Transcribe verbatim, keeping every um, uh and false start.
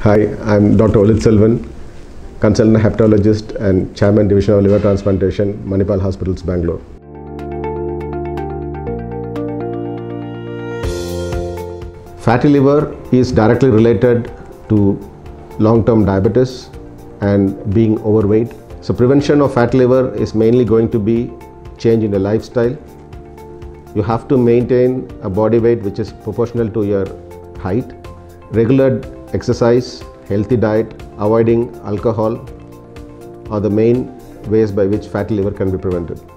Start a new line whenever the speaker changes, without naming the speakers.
Hi, I'm Doctor Olit Selvan, consultant hepatologist and chairman division of liver transplantation, Manipal Hospitals, Bangalore. Fatty liver is directly related to long-term diabetes and being overweight. So prevention of fatty liver is mainly going to be change in the lifestyle. You have to maintain a body weight which is proportional to your height. Regular exercise, healthy diet, avoiding alcohol are the main ways by which fatty liver can be prevented.